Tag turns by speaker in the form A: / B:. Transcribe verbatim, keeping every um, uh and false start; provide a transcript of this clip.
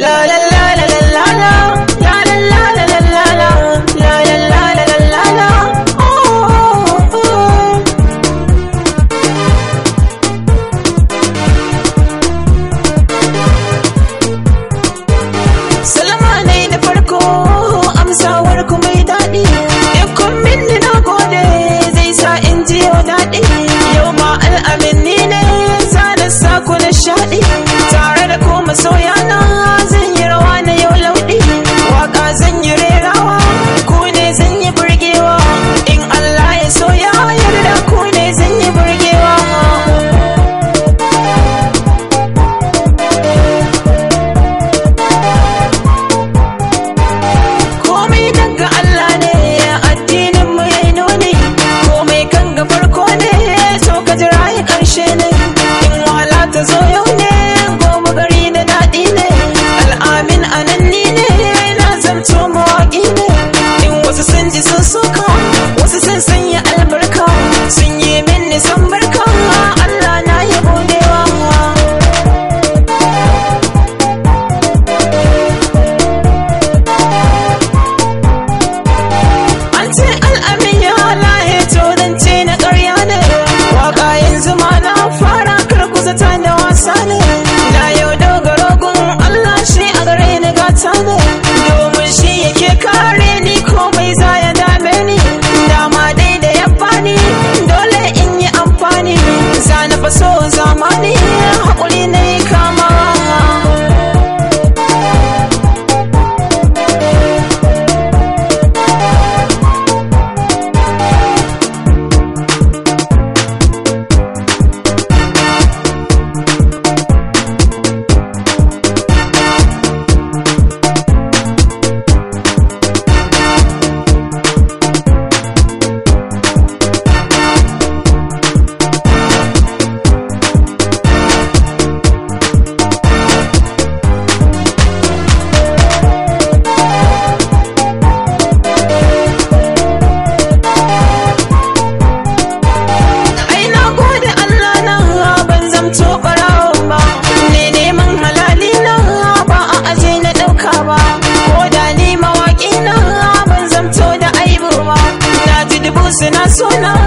A: la la la la la la la la la la la la la la la la la la la. Oh, oh. Salama ne da farko amsawar ku mai daɗi, in kun minni na gode zai sa in ji yau daɗi. Yau ma al'amin ni ne zana sa ku nishaɗi, tare da ku masoya na zan yi rawa na yau lauɗi. Waka zan yi rerawa, ku ne zan yi burgewa, in Allah ya so ya yarda ku ne zan yi burgewa. Komai daga Allah ne, addinin mu yayi nuni, komai kan ga farko ne, so ka jira ya ƙarshe ne. In wahala ta zo yau ne, gobe gari da daɗi ne, al'amin anan ni ne, na zamto mawaƙi ne. In wasu sun ji sun soka, wasu sun sanya albarka, sun yi min nisan barka, Allah na yi godewa. An ce al'amin ya lahe ce na ƙarya ne, waka yanzu ma na fara karkuzata da wasa ne. Na yau dogaro gun Allah shi a gare ni gata ne, domin shi yake kare ni komai za ya dame ni. Dama dai da ya bani dole in yi amfani, za na faso zamani haƙuri na yi kama. Suna suna